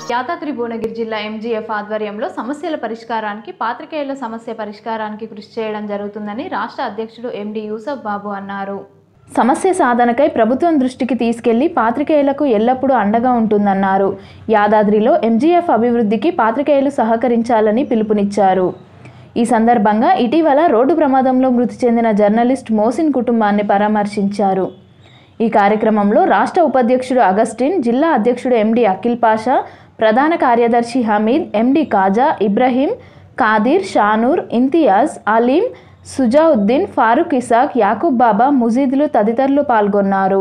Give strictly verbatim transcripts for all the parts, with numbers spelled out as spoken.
యాదాద్రి భువనగిరి జిల్లా ఎంజీఎఫ్ ఆధ్వర్యంలో సమస్యల పరిష్కారానికి పాత్రికేయుల సమస్య పరిష్కారానికి కృషి చేయడం జరుగుతుందని రాష్ట్ర అధ్యక్షుడు ఎండి యూసఫ్ బాబు అన్నారు. సమస్య సాధనకై ప్రభుత్వం దృష్టికి తీసుకెళ్లి పాత్రికేయులకు ఎల్లప్పుడూ అండగా ఉంటుందన్నారు. యాదాద్రిలో ఎంజీఎఫ్ అభివృద్ధికి పాత్రికేయులు సహకరించాలని పిలుపునిచ్చారు. ఈ సందర్భంగా ఇటీవల రోడ్డు ప్రమాదంలో మృతి చెందిన జర్నలిస్ట్ మోసిన్ కుటుంబాన్ని పరామర్శించారు. ఈ కార్యక్రమంలో రాష్ట్ర ఉపాధ్యక్షుడు అగస్టిన్, జిల్లా అధ్యక్షుడు ఎండి అఖిల్ పాషా, ప్రధాన కార్యదర్శి హమీద్, ఎండి కాజా, ఇబ్రహీం, కాదిర్, షానూర్, ఇంతియాజ్, అలీం, సుజావుద్దీన్, ఫారూక్ ఇసాక్, యాకూబ్ బాబా, ముజీద్లు తదితరులు పాల్గొన్నారు.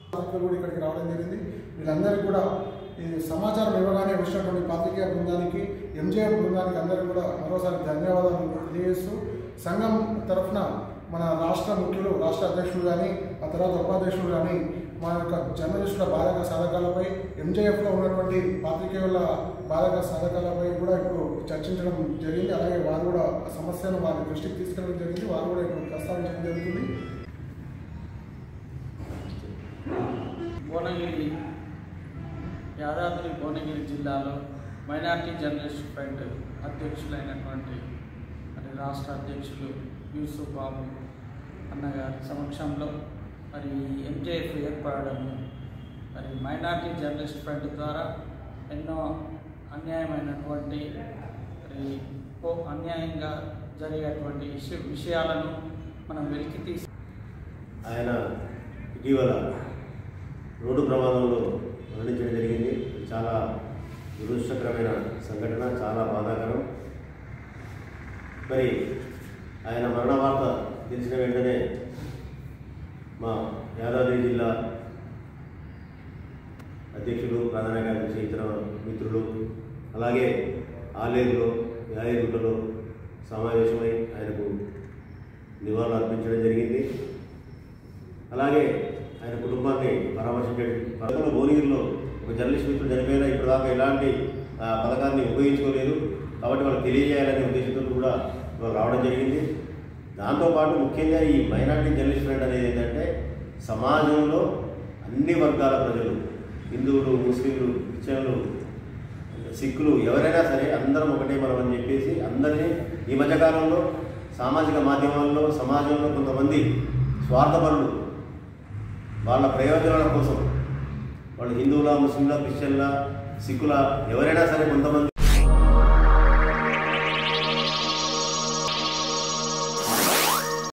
సమాచారం ఇవ్వగానే వచ్చినటువంటి పాత్రికేయ బృందానికి, ఎంజీఎఫ్ బృందానికి అందరికీ కూడా మరోసారి ధన్యవాదాలు తెలియజేస్తూ, సంఘం తరఫున మన రాష్ట్ర ముఖ్యులు, రాష్ట్ర అధ్యక్షులు కానీ, ఆ తర్వాత ఉపాధ్యక్షులు కానీ మా యొక్క జర్నలిస్టుల బాధక సాధకాలపై, ఎంజీఎఫ్లో ఉన్నటువంటి పాత్రికేయుల బాధక సాధకాలపై కూడా ఇప్పుడు చర్చించడం జరిగింది. అలాగే వారు కూడా ఆ సమస్యను వారి దృష్టికి తీసుకెళ్ళడం జరిగింది. వారు కూడా ఇప్పుడు ప్రస్తావించడం జరుగుతుంది. భువనగిరి యాదాద్రి భువనగిరి జిల్లాలో మైనార్టీ జర్నలిస్ట్ ఫ్రంట్ అధ్యక్షులైనటువంటి మరి రాష్ట్ర అధ్యక్షులు యూసుఫ్ బాబు అన్నగారి సమక్షంలో మరి ఎంజేఎఫ్ ఏర్పడడం, మరి మైనార్టీ జర్నలిస్ట్ ఫ్రంట్ ద్వారా ఎన్నో అన్యాయమైనటువంటి మరి అన్యాయంగా జరిగేటువంటి విషయాలను మనం వెలికి తీసి ఆయన ఇటీవల రోడ్డు ప్రమాదంలో మరణించడం జరిగింది. చాలా దురదృష్టకరమైన సంఘటన, చాలా బాధాకరం. మరి ఆయన మరణ వార్త తెలిసిన వెంటనే మా యాదాద్రి జిల్లా అధ్యక్షులు, ప్రధాన కార్యదర్శి, ఇతర మిత్రులు, అలాగే ఆలేరులో, యాదగిరిగుట్టలో సమావేశమై ఆయనకు నివాళులు అర్పించడం జరిగింది. అలాగే ఆయన కుటుంబాన్ని పరామర్శించడం, పదకొండు భువనగిరిలో ఒక జర్నలిస్ట్ మిత్రులు చనిపోయినా ఇప్పటిదాకా ఎలాంటి పథకాన్ని ఉపయోగించుకోలేదు. కాబట్టి వాళ్ళకి తెలియజేయాలనే ఉద్దేశంతో కూడా వాళ్ళు రావడం జరిగింది. దాంతోపాటు ముఖ్యంగా ఈ మైనార్టీ జర్నలిస్ట్ ఫ్రంట్ అనేది ఏంటంటే సమాజంలో అన్ని వర్గాల ప్రజలు, హిందువులు, ముస్లింలు, క్రిస్టియన్లు, సిక్కులు, ఎవరైనా సరే అందరం ఒకటే మనం అని చెప్పేసి అందరినీ ఈ మధ్యకాలంలో సామాజిక మాధ్యమాల్లో సమాజంలో కొంతమంది స్వార్థపరులు వాళ్ళ ప్రయోజనాల కోసం, వాళ్ళు హిందువుల, ముస్లింల, క్రిస్టియన్ల, సిక్కుల ఎవరైనా సరే కొంతమంది